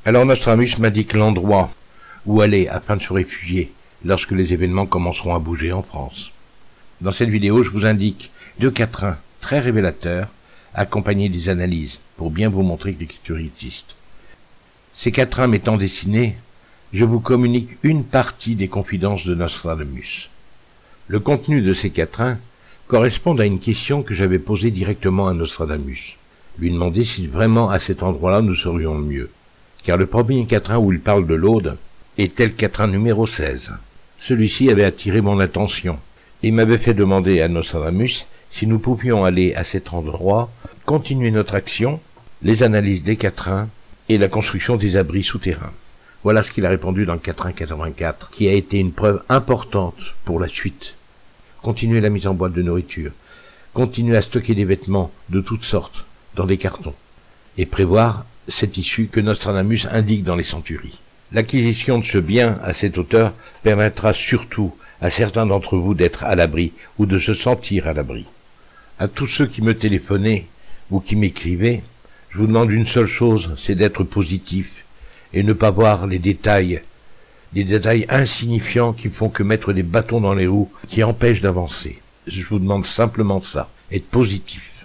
Alors Nostradamus m'indique l'endroit où aller afin de se réfugier lorsque les événements commenceront à bouger en France. Dans cette vidéo, je vous indique 2 quatrains très révélateurs, accompagnés des analyses, pour bien vous montrer que l'écriture existe. Ces quatrains m'étant dessinés, je vous communique une partie des confidences de Nostradamus. Le contenu de ces quatrains correspond à une question que j'avais posée directement à Nostradamus. Lui demander si vraiment à cet endroit-là nous serions le mieux. Car le premier quatrain où il parle de l'Aude était le quatrain numéro 16. Celui-ci avait attiré mon attention et m'avait fait demander à Nostradamus si nous pouvions aller à cet endroit, continuer notre action, les analyses des quatrains et la construction des abris souterrains. Voilà ce qu'il a répondu dans le quatrain 84, qui a été une preuve importante pour la suite. Continuer la mise en boîte de nourriture, continuer à stocker des vêtements de toutes sortes dans des cartons, et prévoir cette issue que Nostradamus indique dans les centuries. L'acquisition de ce bien à cette hauteur permettra surtout à certains d'entre vous d'être à l'abri ou de se sentir à l'abri. À tous ceux qui me téléphonaient ou qui m'écrivaient, je vous demande une seule chose, c'est d'être positif et ne pas voir les détails insignifiants qui font que mettre des bâtons dans les roues qui empêchent d'avancer. Je vous demande simplement ça, être positif.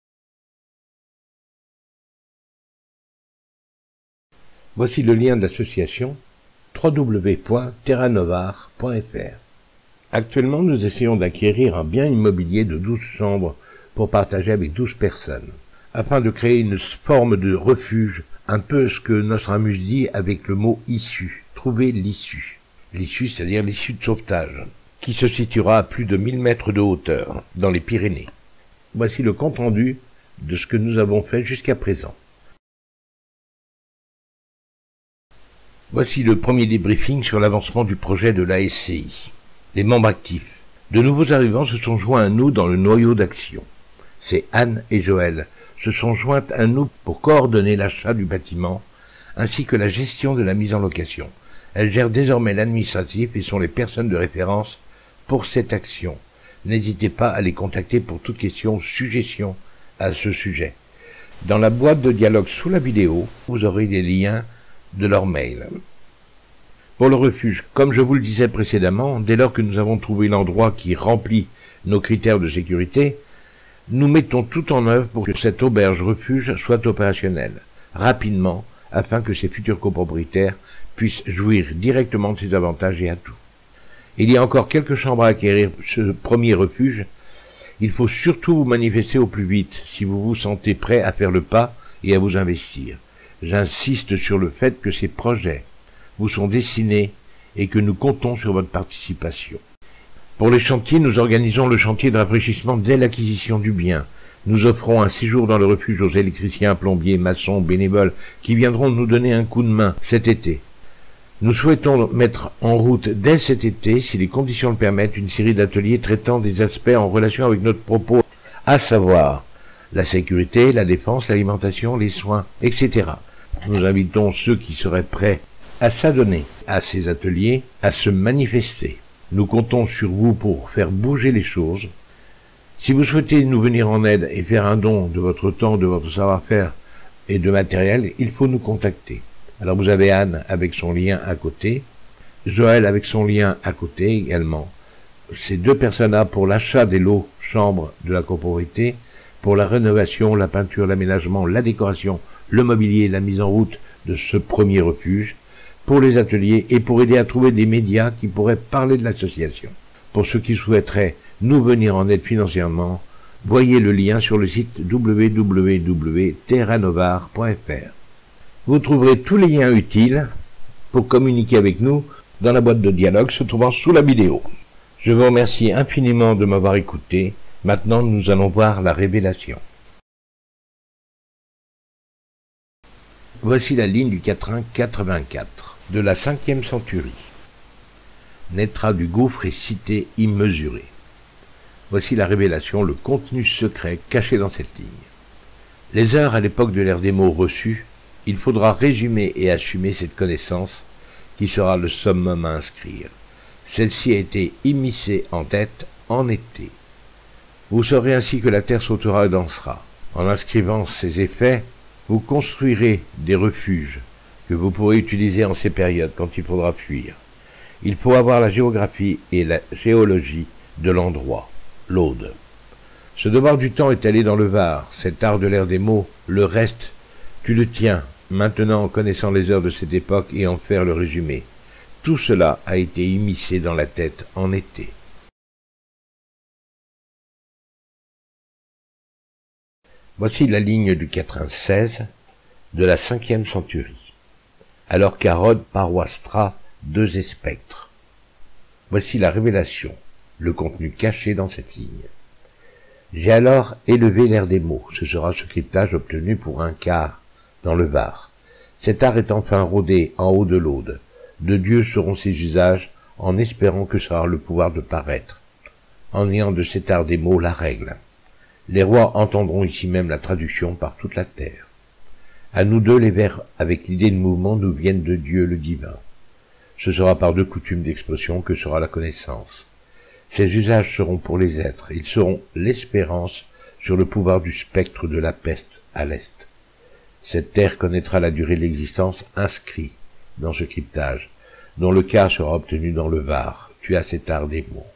Voici le lien de l'association www.terranovar.fr. Actuellement, nous essayons d'acquérir un bien immobilier de 12 chambres pour partager avec 12 personnes, afin de créer une forme de refuge, un peu ce que Nostradamus dit avec le mot issue, trouver l'issue. L'issue, c'est-à-dire l'issue de sauvetage, qui se situera à plus de 1000 mètres de hauteur, dans les Pyrénées. Voici le compte-rendu de ce que nous avons fait jusqu'à présent. Voici le premier débriefing sur l'avancement du projet de la SCI. Les membres actifs. De nouveaux arrivants se sont joints à nous dans le noyau d'action. C'est Anne et Joël se sont jointes à nous pour coordonner l'achat du bâtiment ainsi que la gestion de la mise en location. Elles gèrent désormais l'administratif et sont les personnes de référence pour cette action. N'hésitez pas à les contacter pour toute question ou suggestion à ce sujet. Dans la boîte de dialogue sous la vidéo, vous aurez des liens de leur mail. Pour le refuge, comme je vous le disais précédemment, dès lors que nous avons trouvé l'endroit qui remplit nos critères de sécurité, nous mettons tout en œuvre pour que cette auberge-refuge soit opérationnelle, rapidement, afin que ses futurs copropriétaires puissent jouir directement de ses avantages et atouts. Il y a encore quelques chambres à acquérir pour ce premier refuge. Il faut surtout vous manifester au plus vite si vous vous sentez prêt à faire le pas et à vous investir. J'insiste sur le fait que ces projets vous sont destinés et que nous comptons sur votre participation. Pour les chantiers, nous organisons le chantier de rafraîchissement dès l'acquisition du bien. Nous offrons un séjour dans le refuge aux électriciens, plombiers, maçons, bénévoles qui viendront nous donner un coup de main cet été. Nous souhaitons mettre en route dès cet été, si les conditions le permettent, une série d'ateliers traitant des aspects en relation avec notre propos, à savoir la sécurité, la défense, l'alimentation, les soins, etc. Nous invitons ceux qui seraient prêts à s'adonner à ces ateliers, à se manifester. Nous comptons sur vous pour faire bouger les choses. Si vous souhaitez nous venir en aide et faire un don de votre temps, de votre savoir-faire et de matériel, il faut nous contacter. Alors vous avez Anne avec son lien à côté, Joël avec son lien à côté également. Ces deux personnes-là pour l'achat des lots chambres de la copropriété, pour la rénovation, la peinture, l'aménagement, la décoration, le mobilier, la mise en route de ce premier refuge, pour les ateliers et pour aider à trouver des médias qui pourraient parler de l'association. Pour ceux qui souhaiteraient nous venir en aide financièrement, voyez le lien sur le site www.terranovar.fr. Vous trouverez tous les liens utiles pour communiquer avec nous dans la boîte de dialogue se trouvant sous la vidéo. Je vous remercie infiniment de m'avoir écouté. Maintenant, nous allons voir la révélation. Voici la ligne du quatrain 84 de la 5e centurie. Naîtra du gouffre et cité immesurée. Voici la révélation, le contenu secret caché dans cette ligne. Les heures à l'époque de l'ère des mots reçus, il faudra résumer et assumer cette connaissance qui sera le summum à inscrire. Celle-ci a été immiscée en tête en été. Vous saurez ainsi que la terre sautera et dansera. En inscrivant ces effets, vous construirez des refuges, que vous pourrez utiliser en ces périodes quand il faudra fuir. Il faut avoir la géographie et la géologie de l'endroit, l'Aude. Ce devoir du temps est allé dans le Var, cet art de l'ère des mots, le reste, tu le tiens, maintenant en connaissant les heures de cette époque et en faire le résumé. Tout cela a été immiscé dans la tête en été. Voici la ligne du 96 de la 5e centurie. Alors qu'Arod paroistra 2 spectres. Voici la révélation, le contenu caché dans cette ligne. J'ai alors élevé l'air des mots, ce sera ce cryptage obtenu pour un quart dans le Var. Cet art est enfin rodé en haut de l'Aude. De Dieu seront ses usages, en espérant que sera le pouvoir de paraître, en ayant de cet art des mots la règle. Les rois entendront ici même la traduction par toute la terre. À nous deux, les vers avec l'idée de mouvement nous viennent de Dieu le divin. Ce sera par 2 coutumes d'expression que sera la connaissance. Ces usages seront pour les êtres, ils seront l'espérance sur le pouvoir du spectre de la peste à l'est. Cette terre connaîtra la durée de l'existence inscrite dans ce cryptage, dont le quart sera obtenu dans le Var. Tu as cet art des mots.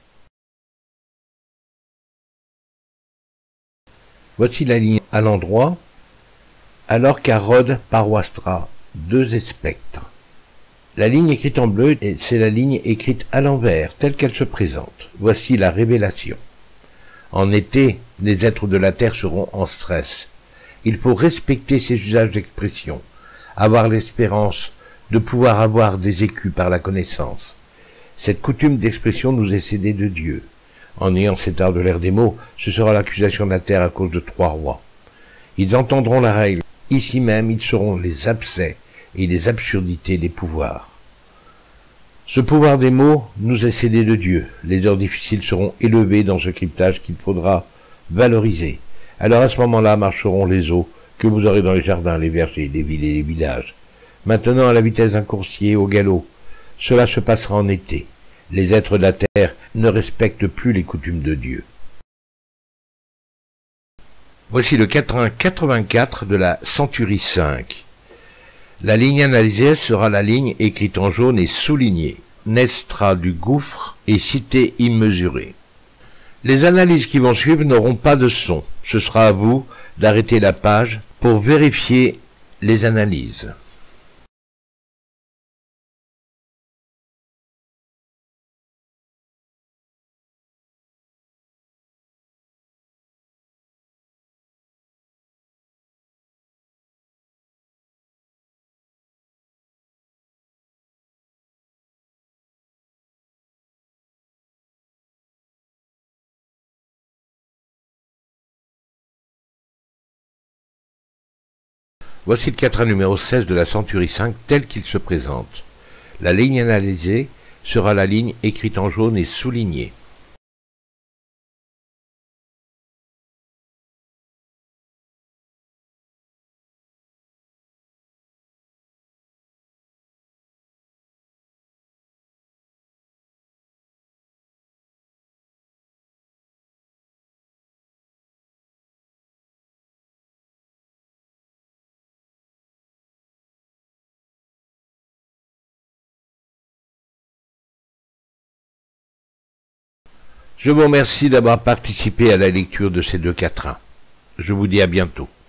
Voici la ligne à l'endroit, alors qu'Arod paroistra 2 spectres. La ligne écrite en bleu, c'est la ligne écrite à l'envers, telle qu'elle se présente. Voici la révélation. En été, les êtres de la terre seront en stress. Il faut respecter ces usages d'expression, avoir l'espérance de pouvoir avoir des écus par la connaissance. Cette coutume d'expression nous est cédée de Dieu. En ayant cet art de l'ère des mots, ce sera l'accusation de la terre à cause de 3 rois. Ils entendront la règle. Ici même, ils seront les abcès et les absurdités des pouvoirs. Ce pouvoir des mots nous est cédé de Dieu. Les heures difficiles seront élevées dans ce cryptage qu'il faudra valoriser. Alors à ce moment-là marcheront les eaux que vous aurez dans les jardins, les vergers, les villes et les villages. Maintenant à la vitesse d'un coursier au galop. Cela se passera en été. Les êtres de la terre ne respectent plus les coutumes de Dieu. Voici le quatrain 84 de la centurie 5. La ligne analysée sera la ligne écrite en jaune et soulignée. Nestra du gouffre et cité immesurée. Les analyses qui vont suivre n'auront pas de son. Ce sera à vous d'arrêter la page pour vérifier les analyses. Voici le quatrain numéro 16 de la centurie 5 tel qu'il se présente. La ligne analysée sera la ligne écrite en jaune et soulignée. Je vous remercie d'avoir participé à la lecture de ces 2 quatrains. Je vous dis à bientôt.